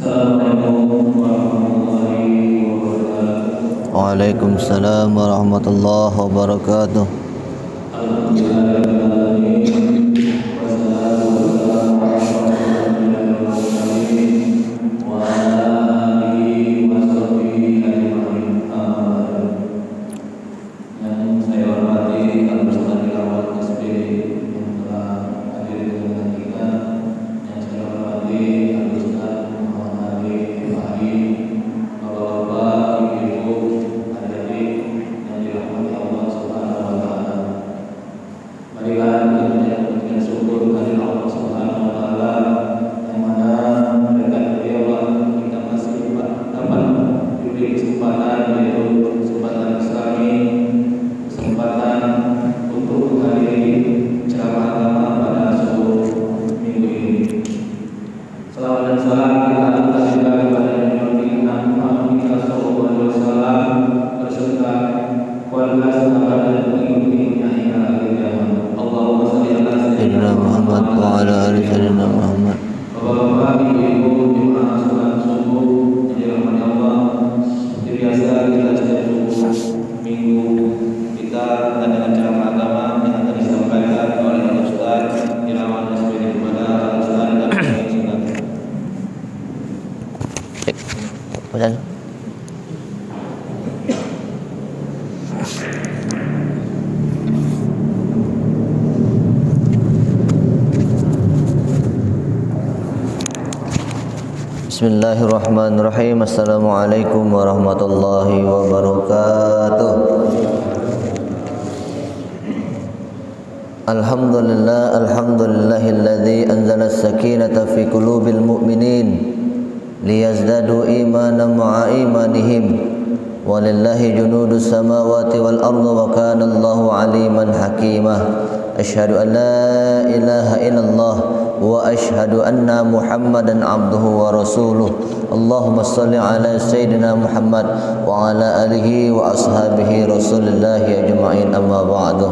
Waalaikumsalam warahmatullahi wabarakatuh. Bismillahirrahmanirrahim. Assalamualaikum warahmatullahi wabarakatuh. Alhamdulillahilladzi anzala as-sakinata fi qulubil mu'minin liyazdadu imanan ma'a imanihim walillahi junudus samawati wal ardi wa kana Allahu aliman hakimah. Asyhadu an la ilaha illallah wa asyhadu anna Muhammadan abduhu wa rasuluh. Allahumma salli ala sayyidina Muhammad wa ala alihi wa ashabihi Rasulillahi ajma'in, amma ba'du.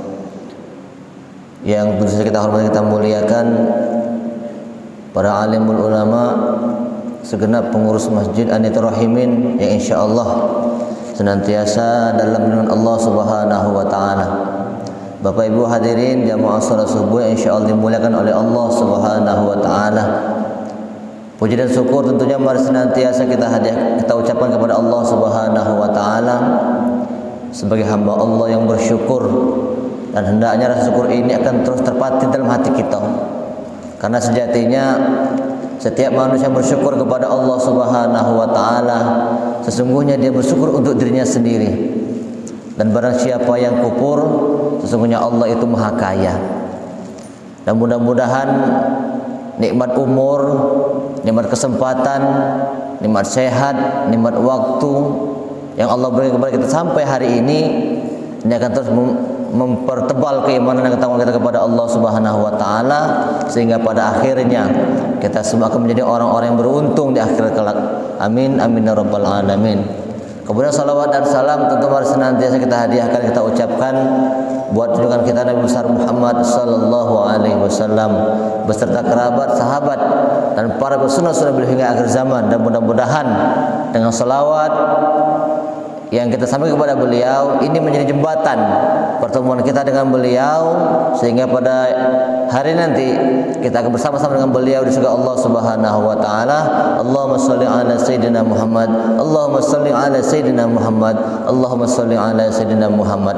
Yang tentu saja kita hormati, kita muliakan para alimul ulama, segenap pengurus Masjid Anitul Rahimin yang insyaallah senantiasa dalam lindungan Allah Subhanahu wa taala. Bapak Ibu hadirin jamaah salat subuh yang insyaallah dimuliakan oleh Allah Subhanahu wa taala. Puji dan syukur tentunya mari senantiasa kita ucapkan kepada Allah Subhanahu wa taala sebagai hamba Allah yang bersyukur, dan hendaknya rasa syukur ini akan terus terpatri dalam hati kita. Karena sejatinya setiap manusia bersyukur kepada Allah Subhanahu wa taala, sesungguhnya dia bersyukur untuk dirinya sendiri. Dan barang siapa yang kufur, sesungguhnya Allah itu maha kaya. Dan mudah-mudahan nikmat umur, nikmat kesempatan, nikmat sehat, nikmat waktu yang Allah berikan kepada kita sampai hari ini akan terus mempertebal keimanan dan ketakwaan kita kepada Allah Subhanahu wa taala, sehingga pada akhirnya kita semua akan menjadi orang-orang yang beruntung di akhirat kelak. Amin amin ya rabbal alamin. Kemudian salawat dan salam tentu mari senantiasa kita hadiahkan, kita ucapkan buat junjungan kita Nabi besar Muhammad sallallahu alaihi wasallam beserta kerabat, sahabat dan para pesunnah-sunnah beliau hingga akhir zaman. Dan mudah-mudahan dengan salawat yang kita sampaikan kepada beliau ini menjadi jembatan pertemuan kita dengan beliau, sehingga pada hari nanti kita akan bersama-sama dengan beliau di surga Allah Subhanahu wa taala. Allahumma shalli ala sayyidina Muhammad, Allahumma shalli ala sayyidina Muhammad, Allahumma shalli ala sayyidina Muhammad.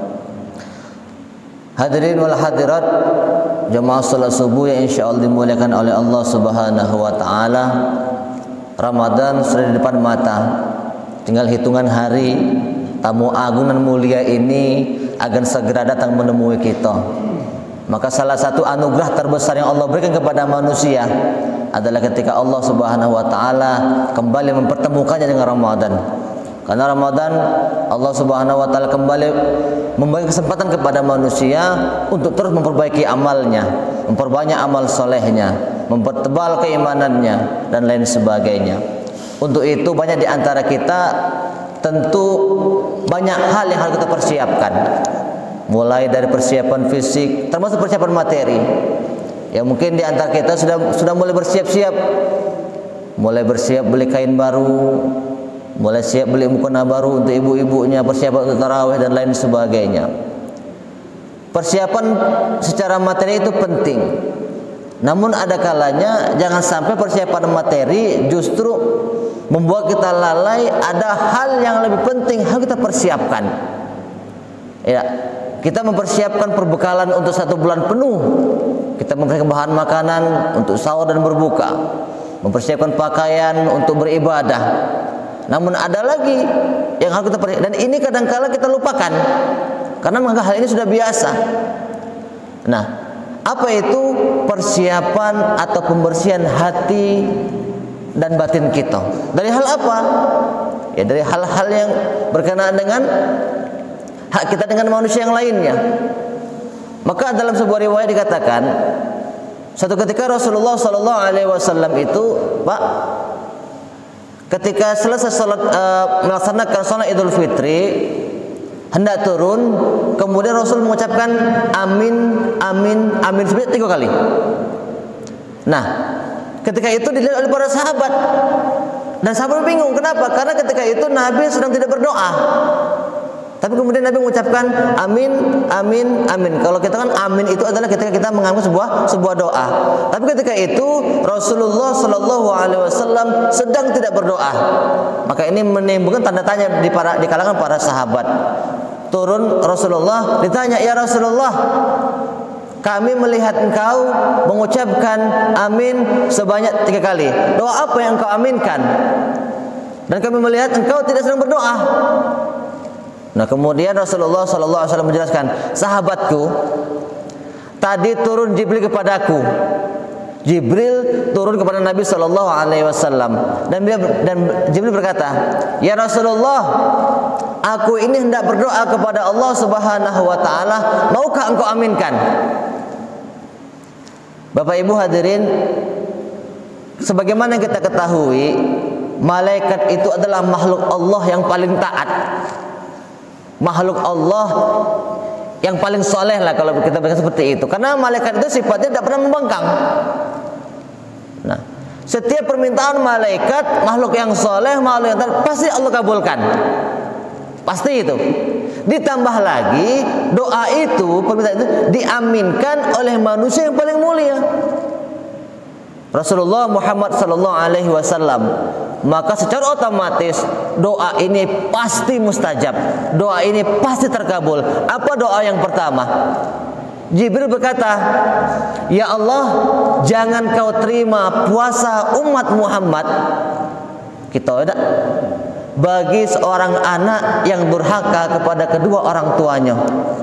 Hadirin wal hadirat jamaah salat subuh yang insyaallah dimuliakan oleh Allah Subhanahu wa taala. Ramadan sudah di depan mata. Tinggal hitungan hari, tamu agung dan mulia ini akan segera datang menemui kita. Maka salah satu anugerah terbesar yang Allah berikan kepada manusia adalah ketika Allah Subhanahu wa taala kembali mempertemukannya dengan Ramadan. Karena Ramadan Allah Subhanahu wa taala kembali memberi kesempatan kepada manusia untuk terus memperbaiki amalnya, memperbanyak amal solehnya, mempertebal keimanannya dan lain sebagainya. Untuk itu banyak di antara kita tentu banyak hal yang harus kita persiapkan. Mulai dari persiapan fisik termasuk persiapan materi. Ya mungkin di antara kita sudah mulai bersiap-siap mulai bersiap beli kain baru, mulai siap beli mukena baru untuk ibu-ibunya, persiapan untuk tarawih dan lain sebagainya. Persiapan secara materi itu penting. Namun ada kalanya jangan sampai persiapan materi justru membuat kita lalai. Ada hal yang lebih penting harus kita persiapkan. Ya, kita mempersiapkan perbekalan untuk 1 bulan penuh. Kita mempersiapkan bahan makanan untuk sahur dan berbuka, mempersiapkan pakaian untuk beribadah. Namun ada lagi yang harus kita persiapkan, dan ini kadang-kala kita lupakan karena menganggap hal ini sudah biasa. Nah, apa itu persiapan atau pembersihan hati dan batin kita? Dari hal apa? Ya dari hal-hal yang berkenaan dengan hak kita dengan manusia yang lainnya. Maka dalam sebuah riwayat dikatakan, suatu ketika Rasulullah sallallahu alaihi wasallam itu, Pak, ketika selesai melaksanakan salat Idul Fitri, hendak turun, kemudian Rasul mengucapkan amin, amin, amin sebanyak 3 kali. Nah, ketika itu dilihat oleh para sahabat, dan sahabat bingung kenapa? Karena ketika itu Nabi sedang tidak berdoa. Tapi kemudian Nabi mengucapkan amin, amin, amin. Kalau kita kan amin itu adalah ketika kita mengambil sebuah doa. Tapi ketika itu Rasulullah Shallallahu Alaihi Wasallam sedang tidak berdoa. Maka ini menimbulkan tanda tanya di kalangan para sahabat. Turun Rasulullah, ditanya, ya Rasulullah, kami melihat engkau mengucapkan amin sebanyak 3 kali. Doa apa yang engkau aminkan? Dan kami melihat engkau tidak sedang berdoa. Nah, kemudian Rasulullah SAW menjelaskan, sahabatku, tadi turun Jibril kepadaku. Jibril turun kepada Nabi Shallallahu Alaihi Wasallam, dan Jibril berkata, ya Rasulullah, aku ini hendak berdoa kepada Allah Subhanahu Wa Taala, maukah engkau aminkan? Bapak Ibu hadirin, sebagaimana yang kita ketahui, malaikat itu adalah makhluk Allah yang paling taat. Makhluk Allah yang paling soleh lah kalau kita berkata seperti itu. Karena malaikat itu sifatnya tidak pernah membangkang. Nah, setiap permintaan malaikat, makhluk yang soleh, makhluk yang taat, pasti Allah kabulkan. Pasti itu. Ditambah lagi doa itu, permintaan itu diaminkan oleh manusia yang paling mulia, Rasulullah Muhammad sallallahu alaihi wasallam. Maka secara otomatis doa ini pasti mustajab. Doa ini pasti terkabul. Apa doa yang pertama? Jibril berkata, ya Allah, jangan kau terima puasa umat Muhammad kita tidak bagi seorang anak yang durhaka kepada kedua orang tuanya.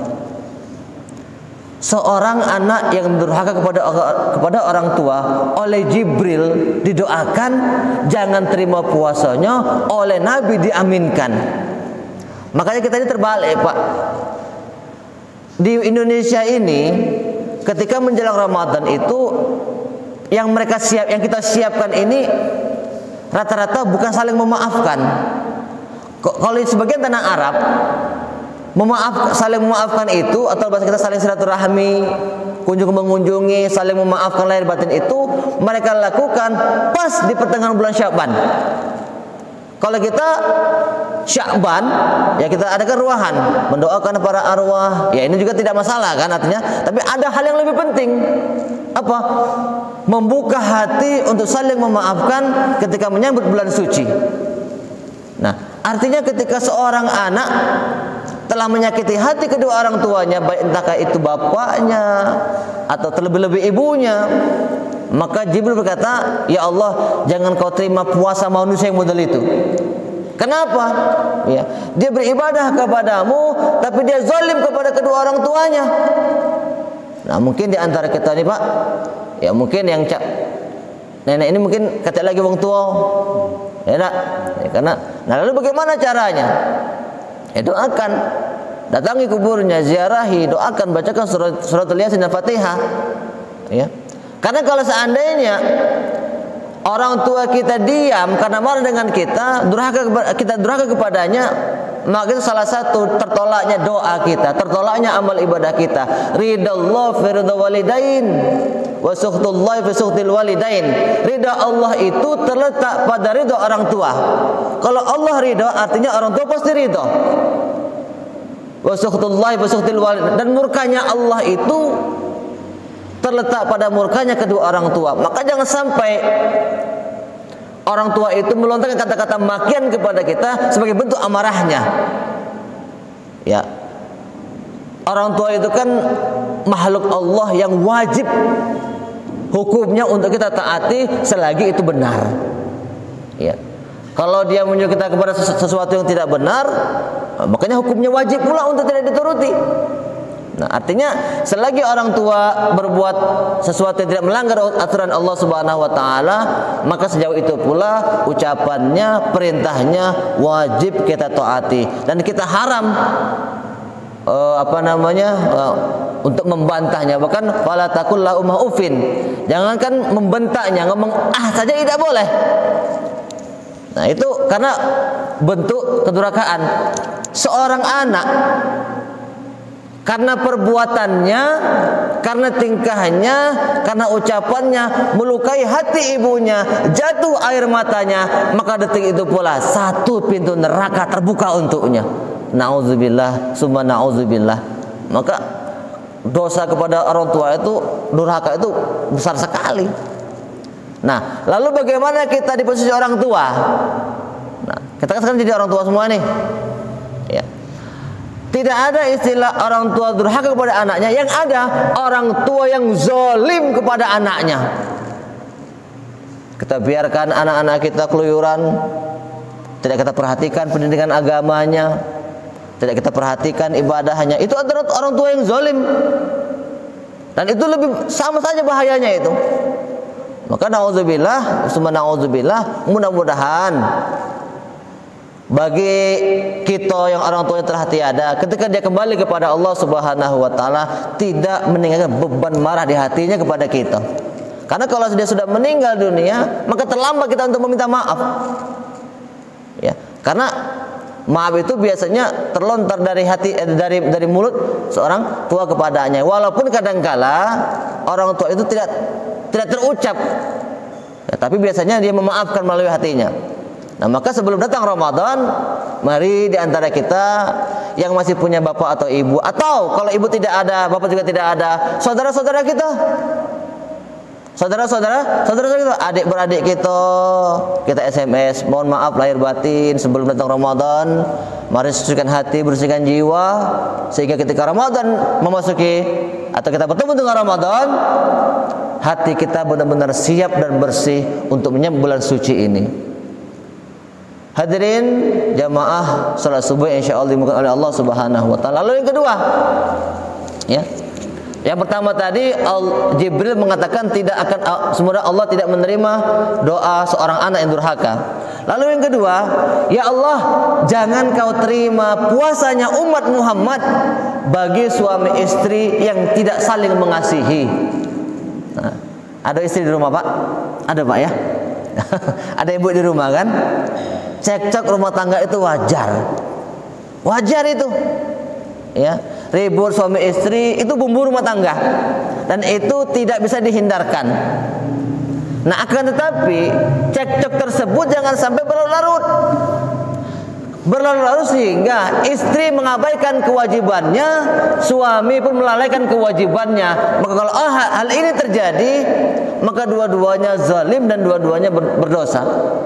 Seorang anak yang durhaka kepada orang tua, oleh Jibril didoakan jangan terima puasanya, oleh Nabi diaminkan. Makanya kita ini terbalik, Pak. Di Indonesia ini ketika menjelang Ramadan itu yang kita siapkan ini rata-rata bukan saling memaafkan. Kalau di sebagian tanah Arab, saling memaafkan itu, atau bahasa kita saling silaturahmi, kunjung mengunjungi, saling memaafkan lahir batin itu mereka lakukan pas di pertengahan bulan Sya'ban. Kalau kita Sya'ban, ya kita adakan ruahan, mendoakan para arwah. Ya ini juga tidak masalah kan artinya. Tapi ada hal yang lebih penting. Apa? Membuka hati untuk saling memaafkan ketika menyambut bulan suci. Nah, artinya ketika seorang anak telah menyakiti hati kedua orang tuanya, baik entahkah itu bapaknya atau terlebih-lebih ibunya, maka Jibril berkata, ya Allah, jangan kau terima puasa manusia yang model itu. Kenapa? Ya, dia beribadah kepadamu, tapi dia zalim kepada kedua orang tuanya. Nah, mungkin di antara kita nih, Pak, ya mungkin yang nenek ini mungkin kata lagi wong tua, ya nak, ya, karena, nah lalu bagaimana caranya? Ya doakan, datangi kuburnya, ziarahi, doakan, bacakan suratul Yasin dan Fatihah. Ya. Karena kalau seandainya orang tua kita diam karena marah dengan kita durhaka kepadanya, maka itu salah satu tertolaknya doa kita, tertolaknya amal ibadah kita. Ridallah fi ridha walidain, wa sukhtullahi fi sukhtil walidain. Ridha Allah itu terletak pada ridha orang tua. Kalau Allah ridha, artinya orang tua pasti ridha. Wa sukhtullahi fi sukhtil walidain, dan murkanya Allah itu terletak pada murkanya kedua orang tua. Maka jangan sampai orang tua itu melontarkan kata-kata makian kepada kita sebagai bentuk amarahnya. Ya, orang tua itu kan makhluk Allah yang wajib hukumnya untuk kita taati selagi itu benar. Ya, kalau dia menyuruh kita kepada sesuatu yang tidak benar, makanya hukumnya wajib pula untuk tidak dituruti. Nah, artinya selagi orang tua berbuat sesuatu yang tidak melanggar aturan Allah Subhanahu wa taala, maka sejauh itu pula ucapannya, perintahnya wajib kita taati, dan kita haram untuk membantahnya. Bahkan fala taqul lahum uffin, jangankan membentaknya, ngomong saja tidak boleh. Nah, itu karena bentuk kedurhakaan. Seorang anak karena perbuatannya, karena tingkahnya, karena ucapannya melukai hati ibunya, jatuh air matanya, maka detik itu pula satu pintu neraka terbuka untuknya. Nauzubillah, summa nauzubillah. Maka dosa kepada orang tua itu, durhaka itu besar sekali. Nah, lalu bagaimana kita di posisi orang tua? Nah, kita kan sekarang jadi orang tua semua nih. Ya. Tidak ada istilah orang tua durhaka kepada anaknya. Yang ada orang tua yang zalim kepada anaknya. Kita biarkan anak-anak kita keluyuran, tidak kita perhatikan pendidikan agamanya, tidak kita perhatikan ibadahnya. Itu adalah orang tua yang zalim. Dan itu lebih sama saja bahayanya itu. Maka na'udzubillah, summa na'udzubillah, mudah-mudahan bagi kita yang orang tuanya telah tiada, ketika dia kembali kepada Allah Subhanahu wa taala, tidak meninggalkan beban marah di hatinya kepada kita. Karena kalau dia sudah meninggal dunia, maka terlambat kita untuk meminta maaf. Ya, karena maaf itu biasanya terlontar dari hati, dari mulut seorang tua kepadanya. Walaupun kadangkala orang tua itu tidak terucap, ya, tapi biasanya dia memaafkan melalui hatinya. Nah, maka sebelum datang Ramadan, mari di antara kita yang masih punya bapak atau ibu, atau kalau ibu tidak ada, bapak juga tidak ada, saudara-saudara kita, saudara-saudara kita, adik-beradik kita SMS, mohon maaf lahir batin sebelum datang Ramadan. Mari sucikan hati, bersihkan jiwa, sehingga ketika Ramadan memasuki atau kita bertemu dengan Ramadan, hati kita benar-benar siap dan bersih untuk menyambut bulan suci ini. Hadirin jamaah salat subuh insyaallah dimulakan oleh Allah Subhanahu wa taala. Lalu yang kedua, ya. Yang pertama tadi Jibril mengatakan tidak akan, semoga Allah tidak menerima doa seorang anak yang durhaka. Lalu yang kedua, ya Allah, jangan kau terima puasanya umat Muhammad bagi suami istri yang tidak saling mengasihi. Nah, ada istri di rumah, Pak? Ada, Pak, ya? Ada ibu di rumah, kan? Cekcok rumah tangga itu wajar. Wajar itu. Ya, ribut suami istri itu bumbu rumah tangga. Dan itu tidak bisa dihindarkan. Nah, akan tetapi cekcok tersebut jangan sampai berlarut-larut. Berlarut-larut sehingga istri mengabaikan kewajibannya, suami pun melalaikan kewajibannya. Maka kalau hal ini terjadi, maka dua-duanya zalim dan dua-duanya berdosa.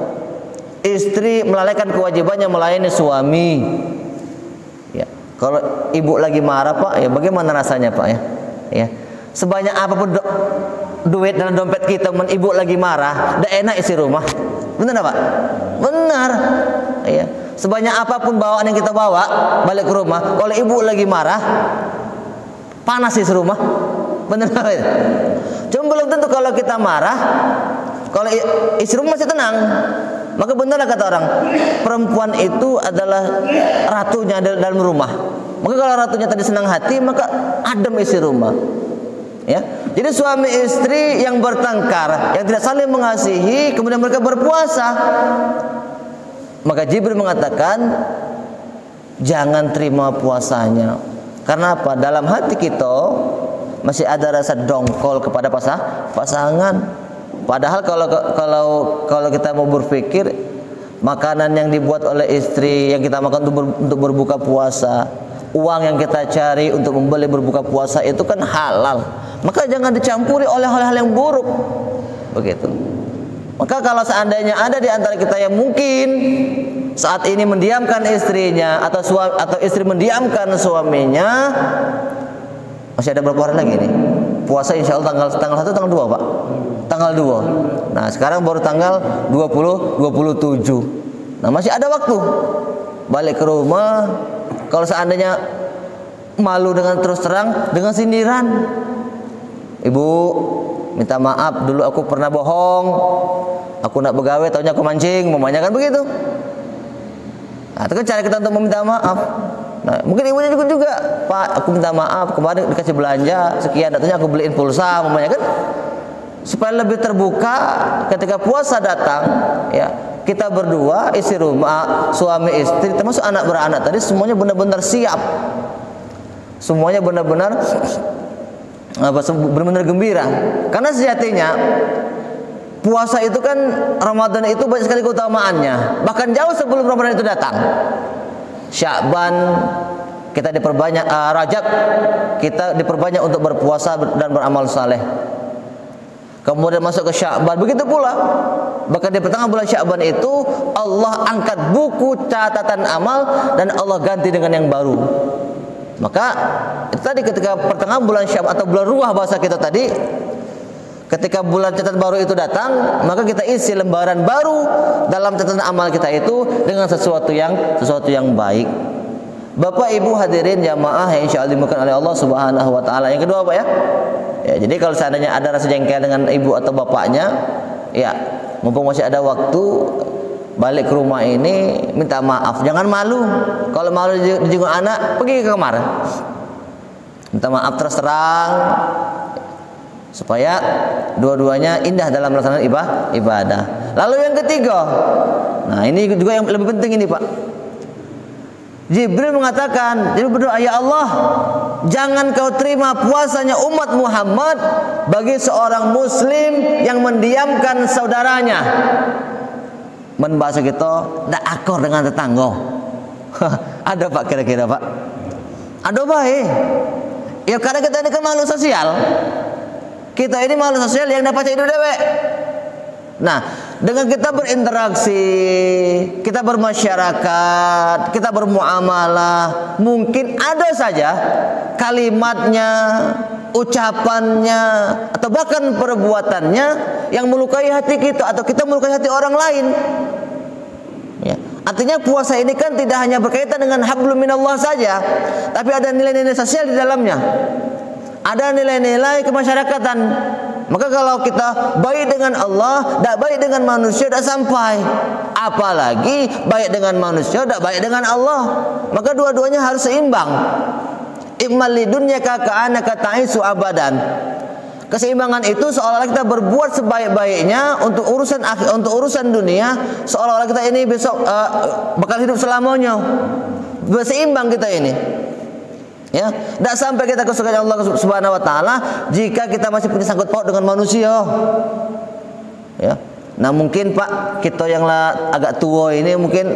Istri melalaikan kewajibannya melayani suami. Ya, kalau ibu lagi marah, Pak, ya bagaimana rasanya, Pak, ya? Ya. Sebanyak apapun duit dalam dompet kita, ibu lagi marah, tidak enak isi rumah. Benar, Pak? Benar. Ya. Sebanyak apapun bawaan yang kita bawa balik ke rumah, kalau ibu lagi marah, panas isi rumah. Benar, Pak? Cuma belum tentu kalau kita marah, kalau isi rumah masih tenang. Maka benarlah kata orang, perempuan itu adalah ratunya dalam rumah. Maka kalau ratunya tadi senang hati, maka adem isi rumah. Ya, jadi suami istri yang bertengkar, yang tidak saling mengasihi, kemudian mereka berpuasa, maka Jibril mengatakan jangan terima puasanya. Karena apa? Dalam hati kita masih ada rasa dongkol kepada pasangan. Padahal kalau kita mau berpikir, makanan yang dibuat oleh istri yang kita makan untuk berbuka puasa, uang yang kita cari untuk membeli berbuka puasa itu kan halal. Maka jangan dicampuri oleh hal-hal yang buruk. Begitu. Maka kalau seandainya ada di antara kita yang mungkin saat ini mendiamkan istrinya atau istri mendiamkan suaminya, masih ada berapa hari lagi nih? Puasa insya Allah tanggal 1, tanggal 2 Pak? Tanggal 2. Nah sekarang baru tanggal 27. Nah masih ada waktu. Balik ke rumah, kalau seandainya malu dengan terus terang, dengan sindiran. Ibu, minta maaf dulu aku pernah bohong. Aku nak begawe, taunya aku mancing, mamanya kan begitu. Nah itu kan cara kita untuk meminta maaf. Nah, mungkin ibunya juga, Pak, aku minta maaf kemarin dikasih belanja sekian, datanya aku beliin pulsa, mamanya kan, supaya lebih terbuka ketika puasa datang, ya kita berdua, isi rumah, suami istri, termasuk anak beranak tadi, semuanya benar-benar siap, semuanya benar-benar gembira, karena sejatinya puasa itu kan Ramadan itu banyak sekali keutamaannya, bahkan jauh sebelum Ramadan itu datang. Sya'ban kita diperbanyak, Rajab kita diperbanyak untuk berpuasa dan beramal saleh. Kemudian masuk ke Sya'ban, begitu pula. Bahkan di pertengahan bulan Sya'ban itu Allah angkat buku catatan amal dan Allah ganti dengan yang baru. Maka itu tadi ketika pertengahan bulan Sya'ban atau bulan ruah bahasa kita tadi, ketika bulan catatan baru itu datang, maka kita isi lembaran baru dalam catatan amal kita itu dengan sesuatu yang baik. Bapak Ibu hadirin jamaah yang insyaallah dimuliakan oleh Allah Subhanahu wa taala. Yang kedua apa ya? Ya, jadi kalau seandainya ada rasa jengkel dengan ibu atau bapaknya, ya mumpung masih ada waktu, balik ke rumah ini minta maaf. Jangan malu. Kalau malu dijenguk anak, pergi ke kamar. Minta maaf terus terang, supaya dua-duanya indah dalam melaksanakan ibadah. Lalu yang ketiga, nah ini juga yang lebih penting ini Pak. Jibril mengatakan, dia berdoa, ya Allah, jangan kau terima puasanya umat Muhammad bagi seorang muslim yang mendiamkan saudaranya. Men bahasa kita, ndak akor dengan tetangga. Ada Pak kira-kira Pak? Ada baik. Ya karena kita ini kan makhluk sosial. Kita ini makhluk sosial yang dapat hidup dewek. Nah, dengan kita berinteraksi, kita bermasyarakat, kita bermuamalah, mungkin ada saja kalimatnya, ucapannya, atau bahkan perbuatannya yang melukai hati kita atau kita melukai hati orang lain. Ya. Artinya puasa ini kan tidak hanya berkaitan dengan hablum minallah saja, tapi ada nilai-nilai sosial di dalamnya. Ada nilai-nilai kemasyarakatan. Maka kalau kita baik dengan Allah, tidak baik dengan manusia, tidak sampai. Apalagi baik dengan manusia, tidak baik dengan Allah. Maka dua-duanya harus seimbang. Iqmal lidunya ka'anaka ta'isu abadan. Keseimbangan itu seolah-olah kita berbuat sebaik-baiknya untuk urusan dunia, seolah-olah kita ini besok bakal hidup selamanya. Berseimbang kita ini. Ya, tidak sampai kita kesukaan Allah Subhanahu wa taala jika kita masih punya sangkut paut dengan manusia. Ya. Nah, mungkin Pak, kita yang agak tua ini mungkin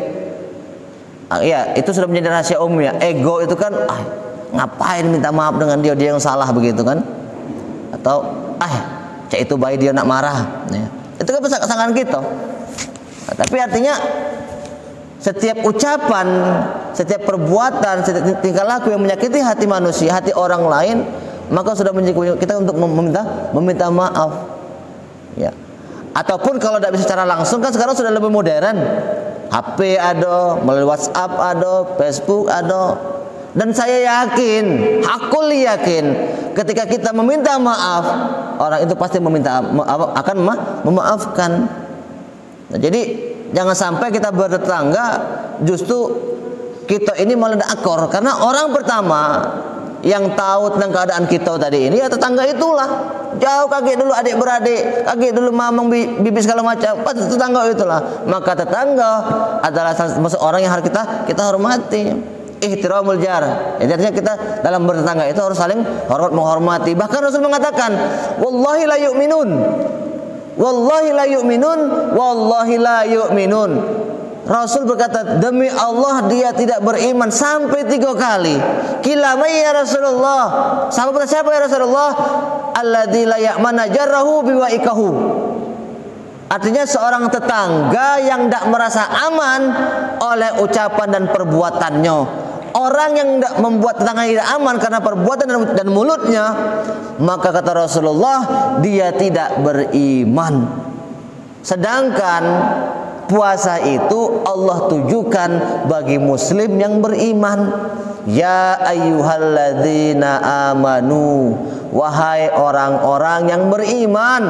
ya, itu sudah menjadi rahasia umum ya. Ego itu kan ngapain minta maaf dengan dia yang salah begitu kan? Atau cak itu baik dia nak marah ya. Itu kan pasangan kita. Nah, tapi artinya setiap ucapan, setiap perbuatan, setiap tingkah laku yang menyakiti hati manusia, hati orang lain, maka sudah menjadi kita untuk meminta maaf. Ya. Ataupun kalau tidak bisa secara langsung kan sekarang sudah lebih modern. HP ada, melalui WhatsApp ada, Facebook ada. Dan saya yakin, hakul yakin, ketika kita meminta maaf, orang itu pasti akan memaafkan. Nah, jadi jangan sampai kita bertetangga justru kita ini malah akor, karena orang pertama yang tahu tentang keadaan kita tadi ini ya tetangga itulah. Jauh kaget dulu adik beradik, kaget dulu mamang bibi segala macam, pasti tetangga itulah. Maka tetangga adalah orang yang harus kita hormati. ihtiramul jar. Jadi artinya kita dalam bertetangga itu harus saling hormat menghormati. Bahkan Rasul mengatakan, wallahi la yu'minun. Wallahi la yu'minun, wallahi la yu'minun. Rasul berkata, demi Allah dia tidak beriman sampai 3 kali. Kilamai ya Rasulullah. Sahabat siapa ya Rasulullah? Alladzi la ya'mana jarrahu biwa'ikahu. Artinya seorang tetangga yang tidak merasa aman oleh ucapan dan perbuatannya. Orang yang tidak membuat tetangga tidak aman karena perbuatan dan mulutnya, maka kata Rasulullah, dia tidak beriman. Sedangkan puasa itu Allah tujukan bagi muslim yang beriman. Ya ayyuhalladzina amanu, wahai orang-orang yang beriman.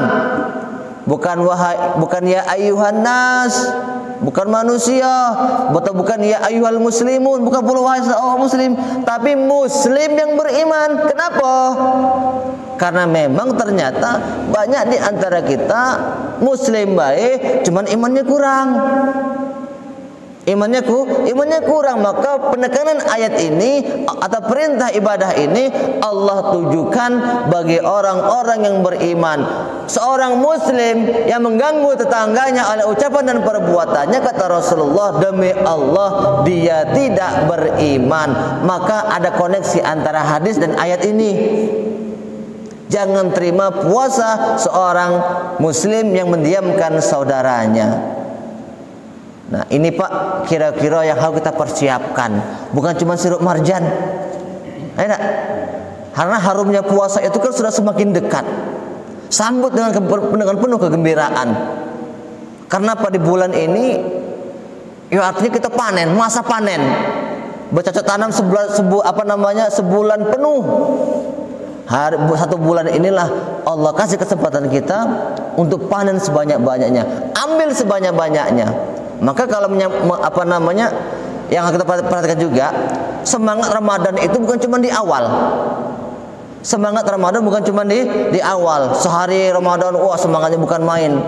Bukan ya ayyuhan nas, bukan manusia, bukan ya ayyuhal muslimun, bukan pula wahai seorang muslim, tapi muslim yang beriman. Kenapa? Karena memang ternyata banyak di antara kita muslim baik, cuman imannya kurang. Imannya kurang, maka penekanan ayat ini atau perintah ibadah ini Allah tujukan bagi orang-orang yang beriman. Seorang muslim yang mengganggu tetangganya oleh ucapan dan perbuatannya, kata Rasulullah, demi Allah dia tidak beriman. Maka ada koneksi antara hadis dan ayat ini. Jangan terima puasa seorang muslim yang mendiamkan saudaranya. Nah ini Pak, kira-kira yang harus kita persiapkan. Bukan cuma sirup marjan. Enak. Karena harumnya puasa itu kan sudah semakin dekat. Sambut dengan penuh kegembiraan. Karena pada bulan ini, ya artinya kita panen, masa panen. Bercocok tanam sebulan penuh. Satu bulan inilah Allah kasih kesempatan kita untuk panen sebanyak-banyaknya. Ambil sebanyak-banyaknya. Maka kalau yang kita perhatikan juga, semangat Ramadan itu bukan cuma di awal. Semangat Ramadan bukan cuma di awal. Sehari Ramadan, wah semangatnya bukan main.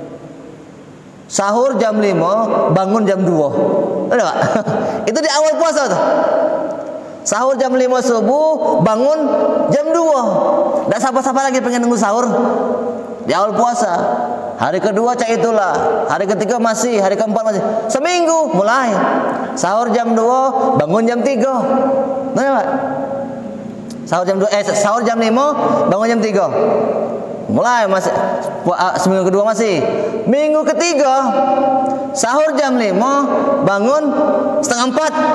Sahur jam 5, bangun jam 2. Ada Pak? Itu di awal puasa tuh. Sahur jam 5 subuh, bangun jam 2. Nggak siapa-siapa lagi pengen nunggu sahur di awal puasa. Hari kedua cak itulah, hari ketiga masih, hari keempat masih. Seminggu mulai sahur jam 2, bangun jam 3. Nah, Pak. Sahur jam 5, bangun jam 3. Mulai masih seminggu kedua masih. Minggu ketiga sahur jam 5, bangun setengah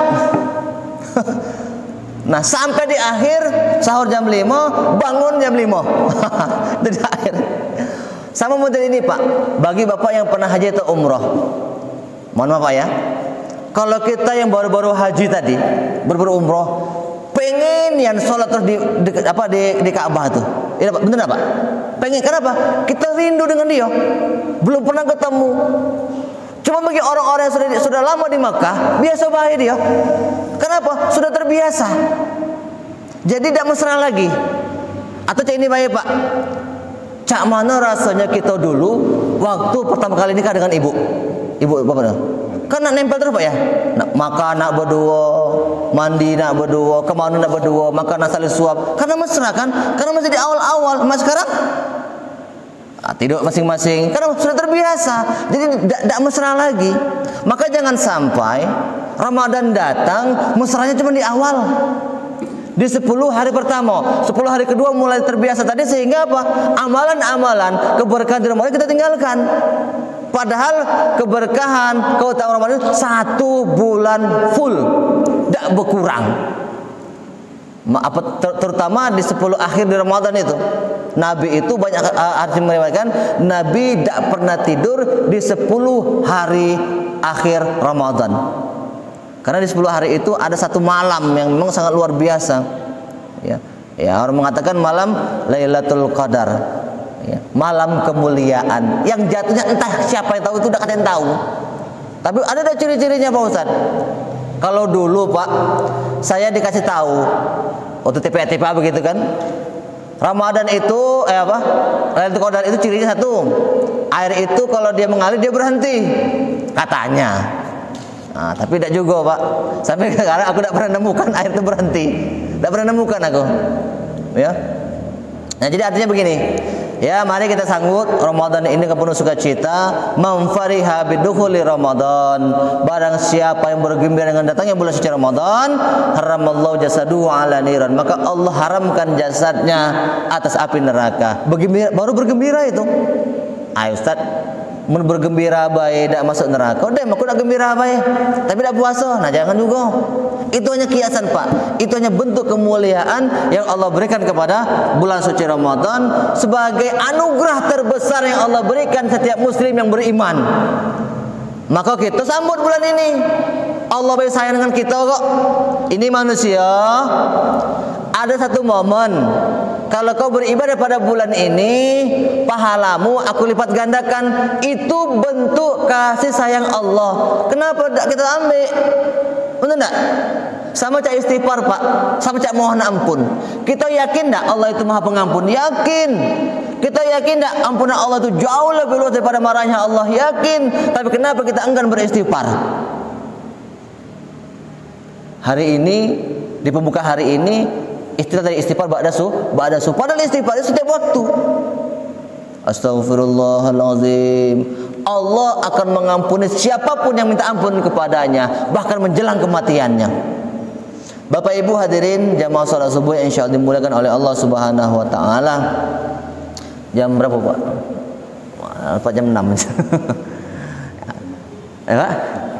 4. Nah, sampai di akhir sahur jam 5, bangun jam 5. Di akhir. Sama model ini Pak, bagi Bapak yang pernah haji atau umroh. Mohon maaf Pak ya. Kalau kita yang baru-baru haji tadi, baru-baru umroh, pengen yang sholat terus di Ka'bah tuh. Iya Pak, benar Pak? Pengen, kenapa? Kita rindu dengan dia. Belum pernah ketemu. Cuma bagi orang-orang yang sudah lama di Makkah, biasa baik dia. Kenapa? Sudah terbiasa. Jadi tidak mesra lagi. Atau cak ini baik Pak. Cak mana rasanya kita dulu waktu pertama kali nikah dengan ibu bapak? Kan nak nempel terus Pak ya. Nak makan nak berdua, mandi nak berdua, kemana nak berdua, makan nak saling suap. Karena mesra kan? Karena masih di awal-awal. Mas sekarang tidur masing-masing. Karena sudah terbiasa. Jadi tidak mesra lagi. Maka jangan sampai Ramadan datang mesranya cuma di awal. Di 10 hari pertama, 10 hari kedua mulai terbiasa tadi, sehingga apa? Amalan-amalan keberkahan di Ramadan kita tinggalkan. Padahal keberkahan keutamaan Ramadan 1 bulan full, tidak berkurang. Terutama di 10 akhir di Ramadan itu, Nabi itu banyak arti meriwayatkan Nabi tidak pernah tidur di 10 hari akhir Ramadan. Karena di 10 hari itu ada satu malam yang memang sangat luar biasa. Ya, orang mengatakan malam Lailatul Qadar. Ya, malam kemuliaan. Yang jatuhnya entah siapa yang tahu, itu udah kalian tahu. Tapi ada ciri-cirinya Pak Ustaz. Kalau dulu Pak, saya dikasih tahu waktu TPA begitu kan. Ramadan itu Lailatul Qadar itu cirinya satu. Air itu kalau dia mengalir dia berhenti. Katanya. Nah, tapi tidak juga Pak. Sampai sekarang aku tidak pernah nemukan air itu berhenti. Tidak pernah nemukan aku. Ya. Nah, jadi artinya begini. Ya, mari kita sambut Ramadan ini ke penuh sukacita. Man fariha bidukhuli Ramadan. Barang siapa yang bergembira dengan datangnya bulan suci Ramadan, haramallahu jasadahu ala niran. Maka Allah haramkan jasadnya atas api neraka. Bergembira, baru bergembira itu. Ayo Ustaz, mun bergembira baik tidak masuk neraka. Udah, aku nak gembira baik, tapi tidak puasa. Nah, jangan juga. Itu hanya kiasan Pak. Itu hanya bentuk kemuliaan yang Allah berikan kepada bulan suci Ramadan sebagai anugerah terbesar yang Allah berikan setiap muslim yang beriman. Maka kita sambut bulan ini. Allah baik sayang dengan kita kok. Ini manusia. Ada satu momen, kalau kau beribadah pada bulan ini, pahalamu aku lipat gandakan. Itu bentuk kasih sayang Allah. Kenapa tidak kita ambil? Benar tak? Sama cak istighfar Pak, sama cak mohon ampun. Kita yakin tak Allah itu maha pengampun? Yakin. Kita yakin tak ampunan Allah itu jauh lebih luas daripada marahnya Allah? Yakin. Tapi kenapa kita enggan beristighfar? Hari ini, di pembuka hari ini, istilah dari istighfar ba'da su. Padahal istighfar itu setiap waktu. Astaghfirullahalazim. Allah akan mengampuni siapapun yang minta ampun kepadanya, bahkan menjelang kematiannya. Bapak Ibu hadirin jamaah salat subuh yang insyaallah dimuliakan oleh Allah Subhanahu wa taala. Jam berapa, Pak? Pak jam 6. Ya, Pak?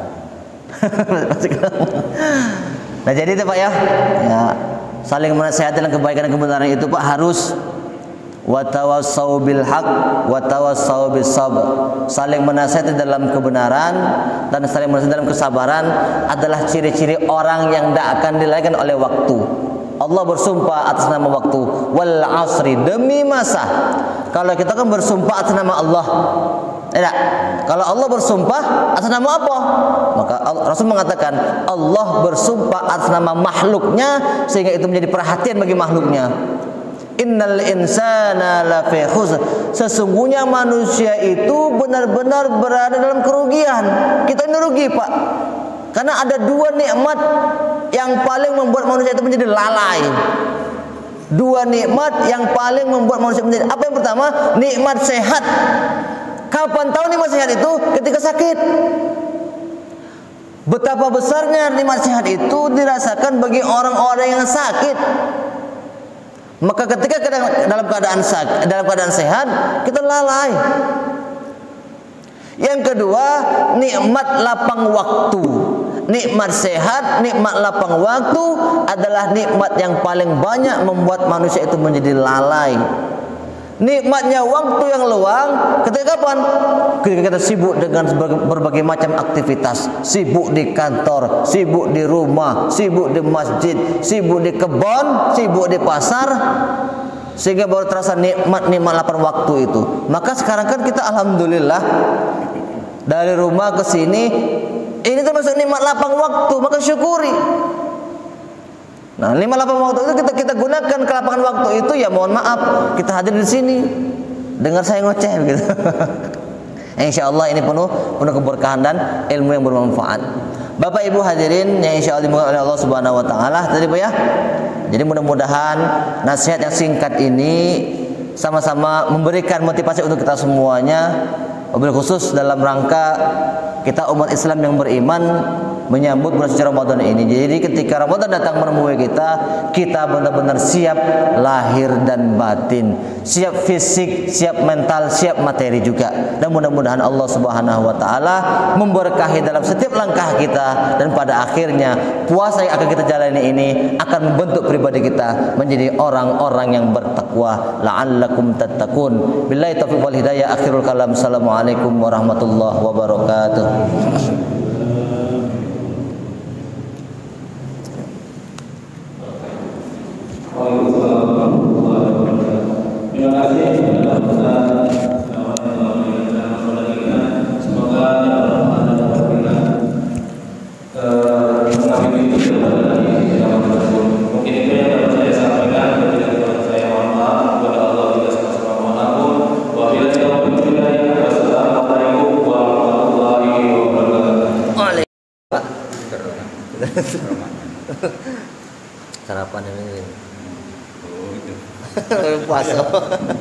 Nah, jadi itu Pak ya. Ya, saling menasihati dalam kebaikan dan kebenaran itu Pak harus wa tawassau bil haq wa tawassau bis sabr. Saling menasihati dalam kebenaran dan saling menasihati dalam kesabaran adalah ciri-ciri orang yang tidak akan dilahirkan oleh waktu. Allah bersumpah atas nama waktu, wal asri, demi masa. Kalau kita kan bersumpah atas nama Allah. Tidak. Kalau Allah bersumpah atas nama apa? Maka Rasul mengatakan Allah bersumpah atas nama makhluknya sehingga itu menjadi perhatian bagi makhluknya. Innal insana lafi khusr. Sesungguhnya manusia itu benar-benar berada dalam kerugian. Kita ini rugi Pak. Karena ada dua nikmat yang paling membuat manusia itu menjadi lalai. Dua nikmat yang paling membuat manusia menjadi. Apa yang pertama? Nikmat sehat. Kapan tahu nikmat sehat itu? Ketika sakit. Betapa besarnya nikmat sehat itu dirasakan bagi orang-orang yang sakit. Maka ketika dalam keadaan sehat, kita lalai. Yang kedua, nikmat lapang waktu. Nikmat sehat, nikmat lapang waktu adalah nikmat yang paling banyak membuat manusia itu menjadi lalai. Nikmatnya waktu yang luang ketika kapan? Ketika kita sibuk dengan berbagai macam aktivitas. Sibuk di kantor, sibuk di rumah, sibuk di masjid, sibuk di kebun, sibuk di pasar, sehingga baru terasa nikmat lapang waktu itu. Maka sekarang kan kita alhamdulillah dari rumah ke sini, ini termasuk nikmat lapang waktu, maka syukuri. Nah, nikmat lapang waktu itu kita gunakan kelapangan waktu itu ya mohon maaf kita hadir di sini. Dengar saya ngoceh gitu. Insyaallah ini penuh keberkahan dan ilmu yang bermanfaat. Bapak Ibu hadirin yang insyaallah dimuliakan oleh Allah Subhanahu wa taala tadi Pak ya. Jadi mudah-mudahan nasihat yang singkat ini sama-sama memberikan motivasi untuk kita semuanya, wabil khusus dalam rangka kita umat Islam yang beriman menyambut bulan suci Ramadan ini. Jadi ketika Ramadan datang menemui kita benar-benar siap lahir dan batin, siap fisik, siap mental, siap materi juga. Dan mudah-mudahan Allah Subhanahu wa taala memberkahi dalam setiap langkah kita dan pada akhirnya puasa yang akan kita jalani ini akan membentuk pribadi kita menjadi orang-orang yang bertakwa. La'allakum tattaqun. Billahi taufiq wal hidayah. Akhirul kalam. Assalamualaikum warahmatullahi wabarakatuh. Terima kasih kepada Ustaz. Semoga mungkin itu yang dapat saya sampaikan. Tidak saya mohon maaf kepada Allah kita sama-sama mohon ampun. Wassalamualaikum warahmatullahi wabarakatuh. Puasa.